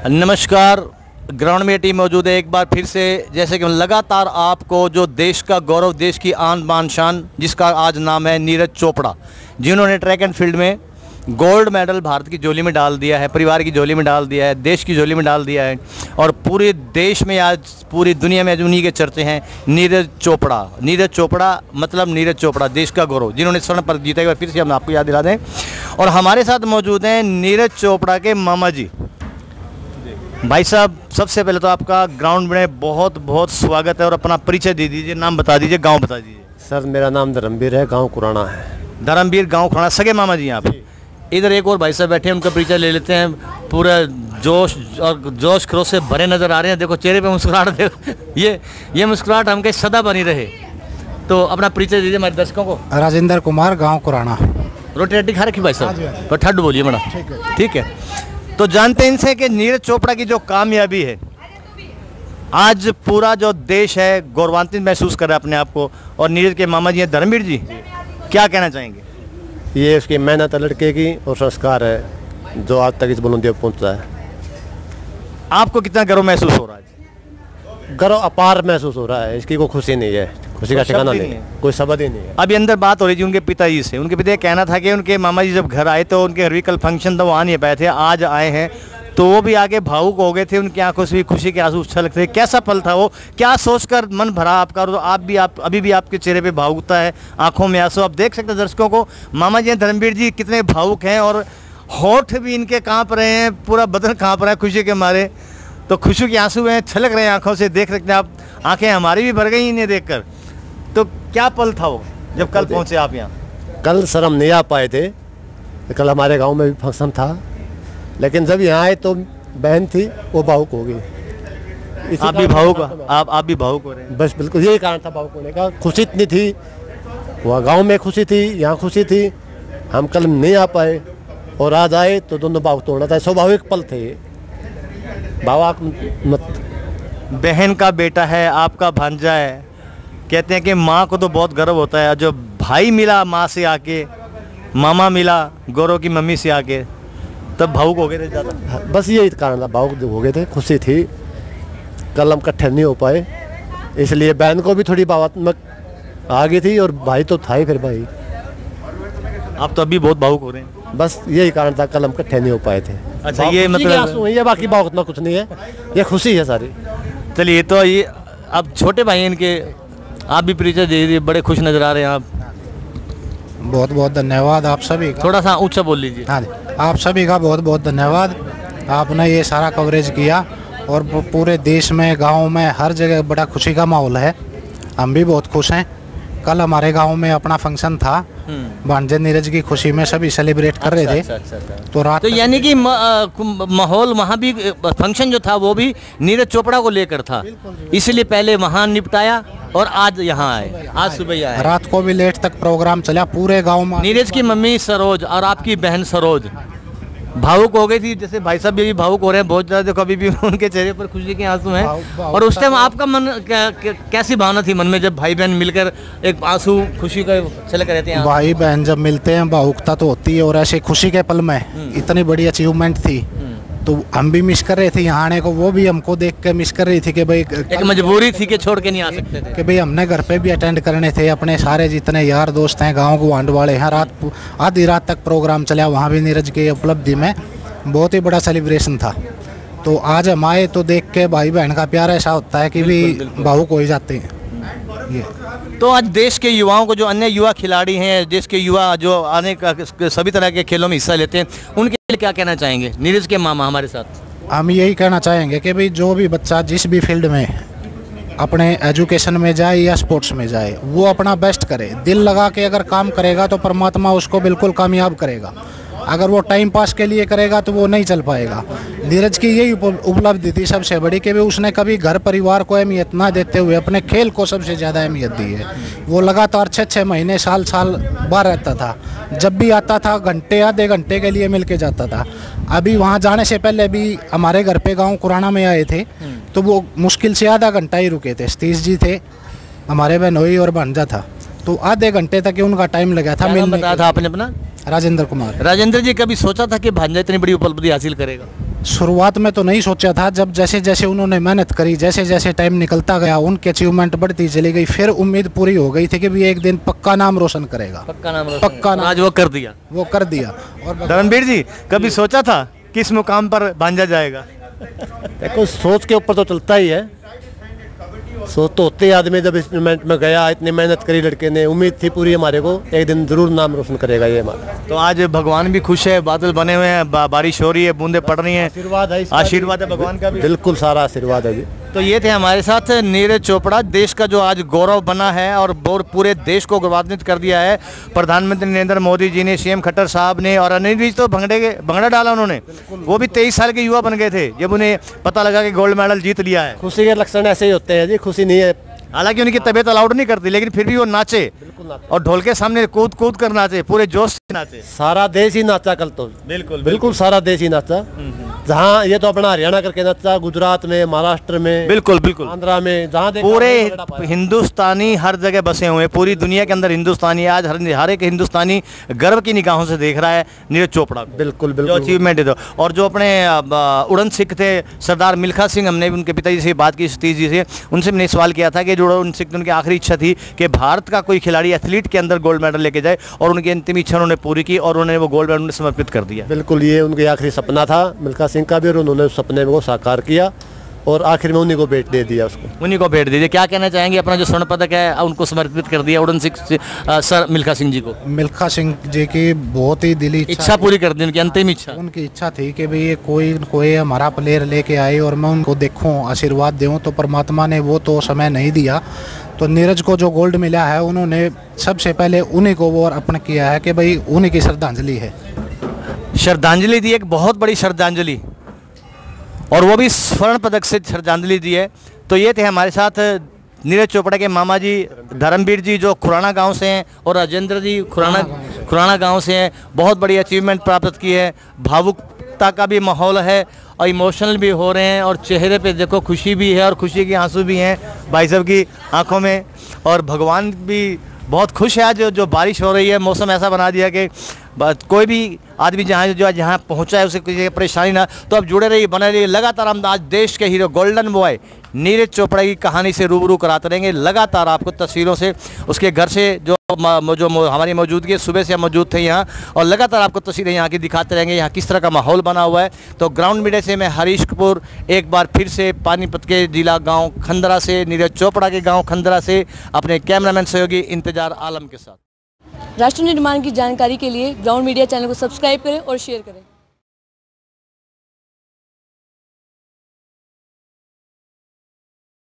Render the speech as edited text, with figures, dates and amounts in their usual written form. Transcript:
नमस्कार, ग्राउंड में टीम मौजूद है एक बार फिर से। जैसे कि लगातार आपको जो देश का गौरव, देश की आन बान शान, जिसका आज नाम है नीरज चोपड़ा, जिन्होंने ट्रैक एंड फील्ड में गोल्ड मेडल भारत की झोली में डाल दिया है, परिवार की झोली में डाल दिया है, देश की झोली में डाल दिया है। और पूरे देश में आज, पूरी दुनिया में आज उन्हीं के चर्चे हैं, नीरज चोपड़ा। नीरज चोपड़ा मतलब नीरज चोपड़ा, देश का गौरव, जिन्होंने स्वर्ण पदक जीता है। फिर से हम आपको याद दिला दें। और हमारे साथ मौजूद हैं नीरज चोपड़ा के मामा जी। भाई साहब, सबसे पहले तो आपका ग्राउंड में बहुत बहुत स्वागत है। और अपना परिचय दे दीजिए, नाम बता दीजिए, गांव बता दीजिए। सर, मेरा नाम धर्मवीर है, गांव कुराना है। धर्मवीर, गांव कुराना, सगे मामा जी आप। इधर एक और भाई साहब बैठे हैं, उनका परिचय ले लेते हैं। पूरा जोश और जोश खरोश से भरे नज़र आ रहे हैं। देखो चेहरे पे मुस्कुराहट, देखो ये मुस्कुराहट हमके सदा बनी रहे। तो अपना परिचय दीजिए हमारे दर्शकों को। राजेंद्र कुमार, गांव कुराना। रोटी रोटी खा रखी भाई साहब, पर ठंड बोलिए बड़ा, ठीक है। तो जानते हैं इनसे कि नीरज चोपड़ा की जो कामयाबी है, आज पूरा जो देश है गौरवान्वित महसूस कर रहा है अपने आप को। और नीरज के मामा जी हैं धर्मवीर जी, क्या कहना चाहेंगे? ये उसकी मेहनत है लड़के की, और संस्कार है जो आज तक इस बुलंदी पर पहुंचा है। आपको कितना गर्व महसूस हो रहा है? गर्व अपार महसूस हो रहा है। इसकी कोई खुशी नहीं है, खुशी का ठिकाना नहीं है, कोई शब्द ही नहीं है। अभी अंदर बात हो रही थी उनके पिताजी से। उनके पिता कहना था कि उनके मामा जी जब घर आए तो उनके घर भी कल फंक्शन था, वो आ नहीं पाए थे, आज आए हैं। तो वो भी आगे भावुक हो गए थे, उनकी आंखों से भी खुशी के आंसू छलकते थे। कैसा पल था वो, क्या सोचकर मन भरा आपका? और आप अभी भी आपके चेहरे पे भावुकता है, आंखों में आंसू। आप देख सकते हैं दर्शकों को, मामा जी धर्मवीर जी कितने भावुक हैं। और होठ भी इनके कांप रहे हैं, पूरा बदन कांप रहा है खुशी के मारे। तो खुशी के आंसू हैं, छलक रहे हैं आंखों से, देख सकते हैं आप। आंखें हमारी भी भर गई इन्हें देखकर। तो क्या पल था वो जब कल पहुंचे आप यहाँ? कल सर हम नहीं आ पाए थे, कल हमारे गांव में भी फंक्शन था, लेकिन जब यहाँ आए तो बहन थी, वो भावुक हो गई। आप भी भावुक, आप भी भावुक हो रहे हैं? बस बिल्कुल यही कारण था भावुक होने का। खुशी इतनी थी, वहाँ गांव में खुशी थी, यहाँ खुशी थी। हम कल नहीं आ पाए और आज आए तो दोनों भावुक तो होना था। स्वाभाविक पल थे। भावुक मत। बहन का बेटा है, आपका भांजा है। कहते हैं कि माँ को तो बहुत गर्व होता है, जो भाई मिला माँ से आके, मामा मिला गौरव की मम्मी से आके, तब भावुक हो गए थे ज़्यादा। बस यही कारण था, भावुक हो गए थे, खुशी थी। कल हम इकट्ठे नहीं हो पाए, इसलिए बहन को भी थोड़ी भावनात्मक आ गई थी, और भाई तो था ही फिर भाई। आप तो अभी बहुत भावुक हो रहे हैं। बस यही कारण था, कल हम इकट्ठे नहीं हो पाए थे। अच्छा, ये मतलब ये बाकी भावुकता कुछ नहीं है, ये खुशी है सारी। चलिए, तो ये अब छोटे भाई इनके, आप भी परिचय दे दीजिए। बड़े खुश नज़र आ रहे हैं आप। बहुत बहुत धन्यवाद आप सभी का। थोड़ा सा ऊंचा बोल लीजिए। हाँ जी, आप सभी का बहुत बहुत धन्यवाद। आपने ये सारा कवरेज किया, और पूरे देश में, गांव में, हर जगह बड़ा खुशी का माहौल है। हम भी बहुत खुश हैं। कल हमारे गांव में अपना फंक्शन था, भांजे नीरज की खुशी में सभी सेलिब्रेट कर रहे थे। अच्छा। तो रात तो यानी कि माहौल वहाँ भी, फंक्शन जो था वो भी नीरज चोपड़ा को लेकर था, इसलिए पहले वहाँ निपटाया और आज यहाँ आए, आज सुबह आए। रात को भी लेट तक प्रोग्राम चला पूरे गांव में। नीरज की मम्मी सरोज और आपकी बहन सरोज भावुक हो गई थी, जैसे भाई साहब भी भावुक हो रहे हैं बहुत ज़्यादा। देखो अभी भी उनके चेहरे पर खुशी के आंसू हैं। और उस टाइम आपका मन कैसी भावना थी मन में, जब भाई बहन मिलकर एक आंसू खुशी का छलक रहे थे? भाई बहन जब मिलते हैं भावुकता तो होती है, और ऐसे खुशी के पल में इतनी बड़ी अचीवमेंट थी, तो हम भी मिस कर रहे थे यहाँ आने को। वो भी हमको देख के मिस कर रही थी कि भाई एक मजबूरी थी कि छोड़ के नहीं आ सकते थे, कि भाई हमने घर पे भी अटेंड करने थे। अपने सारे जितने यार दोस्त हैं, गांव गुआंढ वाले हैं, रात आधी रात तक प्रोग्राम चला। वहाँ भी नीरज की उपलब्धि में बहुत ही बड़ा सेलिब्रेशन था। तो आज हम आए तो देख के भाई बहन का प्यार ऐसा होता है कि भी भावुक हो ही जाते हैं। ये तो आज देश के युवाओं को, जो अन्य युवा खिलाड़ी हैं, देश के युवा जो आने का सभी तरह के खेलों में हिस्सा लेते हैं, उनके लिए क्या कहना चाहेंगे? नीरज के मामा हमारे साथ हम यही कहना चाहेंगे कि भाई जो भी बच्चा जिस भी फील्ड में, अपने एजुकेशन में जाए या स्पोर्ट्स में जाए, वो अपना बेस्ट करे। दिल लगा के अगर काम करेगा तो परमात्मा उसको बिल्कुल कामयाब करेगा। अगर वो टाइम पास के लिए करेगा तो वो नहीं चल पाएगा। नीरज की यही उपलब्धि थी सबसे बड़ी कि उसने कभी घर परिवार को अहमियत ना देते हुए अपने खेल को सबसे ज़्यादा अहमियत दी है। वो लगातार 6-6 महीने, साल बाहर रहता था। जब भी आता था घंटे आधे घंटे के लिए मिल के जाता था। अभी वहाँ जाने से पहले भी हमारे घर पे गाँव कुराना में आए थे, तो वो मुश्किल से आधा घंटा ही रुके थे। सतीश जी थे, हमारे बहनोई और भांजा था, तो आधे घंटे तक उनका टाइम लगा था। बताया था आपने अपना? राजेंद्र कुमार। राजेंद्र जी, कभी सोचा था कि भांजा इतनी बड़ी उपलब्धि हासिल करेगा? शुरुआत में तो नहीं सोचा था, जब जैसे जैसे उन्होंने मेहनत करी, जैसे जैसे टाइम निकलता गया, उनकी अचीवमेंट बढ़ती चली गई, फिर उम्मीद पूरी हो गई थी कि भी एक दिन पक्का नाम रोशन करेगा। पक्का नाम आज वो कर दिया। और धर्मवीर जी, कभी सोचा था किस मुकाम पर भांजा जाएगा? देखो, सोच के ऊपर तो चलता ही है। सोच तो होते ही आदमी, जब इस इवेंट में गया, इतनी मेहनत करी लड़के ने, उम्मीद थी पूरी हमारे को एक दिन जरूर नाम रोशन करेगा ये हमारा। तो आज भगवान भी खुश है, बादल बने हुए हैं, बारिश हो रही है, बूंदें पड़ रही हैं, आशीर्वाद है, आशीर्वाद है भगवान का भी। बिल्कुल सारा आशीर्वाद है जी। तो ये थे हमारे साथ नीरज चोपड़ा, देश का जो आज गौरव बना है और पूरे देश को गौरवान्वित कर दिया है। प्रधानमंत्री नरेंद्र मोदी जी ने, सीएम खट्टर साहब ने, और अनिल विज तो भंगड़ा डाला उन्होंने। वो भी 23 साल के युवा बन गए थे जब उन्हें पता लगा कि गोल्ड मेडल जीत लिया है। खुशी के लक्षण ऐसे ही होते हैं जी, खुशी नहीं है। हालांकि उनकी तबीयत अलाउड नहीं करती, लेकिन फिर भी वो नाचे और ढोल के सामने कूद कूद कर नाचे, पूरे जोश से नाचे। सारा देश ही नाचा कल तो। बिल्कुल सारा देश ही नाचा। जहाँ ये तो अपना हरियाणा करके नाचा, गुजरात में, महाराष्ट्र में, बिल्कुल आंध्रा में, जहाँ पूरे हिंदुस्तानी हर जगह बसे हुए हैं। पूरी दुनिया के अंदर हिंदुस्तानी आज हर एक हिंदुस्तानी गर्व की निगाहों से देख रहा है नीरज चोपड़ा को। बिल्कुल जो अचीवमेंट है। तो और जो अपने उड़न सिख थे सरदार मिल्खा सिंह, हमने उनके पिताजी से बात की, सतीश जी से, उनसे मैंने सवाल किया था कि जो उड़न सिख, उनकी आखिरी इच्छा थी कि भारत का कोई खिलाड़ी एथलीट के अंदर गोल्ड मेडल लेके जाए, और उनकी अंतिम इच्छा उन्होंने पूरी की और उन्होंने वो गोल्ड मेडल समर्पित कर दिया। बिल्कुल, ये उनके आखिरी सपना था मिल्खा सिंह का भी, और उन्होंने उस सपने को साकार किया और आखिर में उन्हीं को भेंट दे दिया उसको। उन्हीं को भेंट दे दिया। क्या कहना चाहेंगे? अपना जो स्वर्ण पदक है उनको समर्पित कर दिया उड़न सिख सर मिल्खा सिंह जी को। मिल्खा सिंह जी की बहुत ही दिली इच्छा पूरी कर दी, उनकी अंतिम इच्छा। उनकी इच्छा थी कि भाई कोई हमारा प्लेयर लेके आए और मैं उनको देखूं, आशीर्वाद दूं, तो परमात्मा ने वो तो समय नहीं दिया। तो नीरज को जो गोल्ड मिला है, उन्होंने सबसे पहले उन्हीं को वो अर्पण किया है कि भाई उन्हीं की श्रद्धांजलि है। श्रद्धांजलि दी, एक बहुत बड़ी श्रद्धांजलि, और वो भी स्वर्ण पदक से श्रद्धांजलि दी है। तो ये थे हमारे साथ नीरज चोपड़ा के मामा जी धर्मवीर जी, जो खुराना गांव से हैं, और राजेंद्र जी खुराना गांव से हैं। बहुत बड़ी अचीवमेंट प्राप्त की है। भावुकता का भी माहौल है और इमोशनल भी हो रहे हैं, और चेहरे पे देखो खुशी भी है और खुशी के आंसू भी हैं भाई साहब की आंखों में। और भगवान भी बहुत खुश है आज जो बारिश हो रही है, मौसम ऐसा बना दिया कि कोई भी आदमी जहाँ पहुँचा है उसे कोई परेशानी ना। तो अब जुड़े रहिए, बने रहिए लगातार। हम आज देश के hero golden boy Neeraj Chopra की कहानी से रूबरू कराते रहेंगे लगातार आपको, तस्वीरों से, उसके घर से जो हमारी मौजूदगी सुबह से हम मौजूद थे यहाँ, और लगातार आपको तस्वीरें यहाँ की दिखाते रहेंगे, यहाँ किस तरह का माहौल बना हुआ है। तो ग्राउंड मीडिया से मैं हरीश कपूर एक बार फिर से पानीपत के जिला गाँव खंदरा से, नीरज चोपड़ा के गाँव खंदरा से, अपने कैमरामैन सहयोगी इंतजार आलम के साथ। राष्ट्र निर्माण की जानकारी के लिए ग्राउंड मीडिया चैनल को सब्सक्राइब करें और शेयर करें।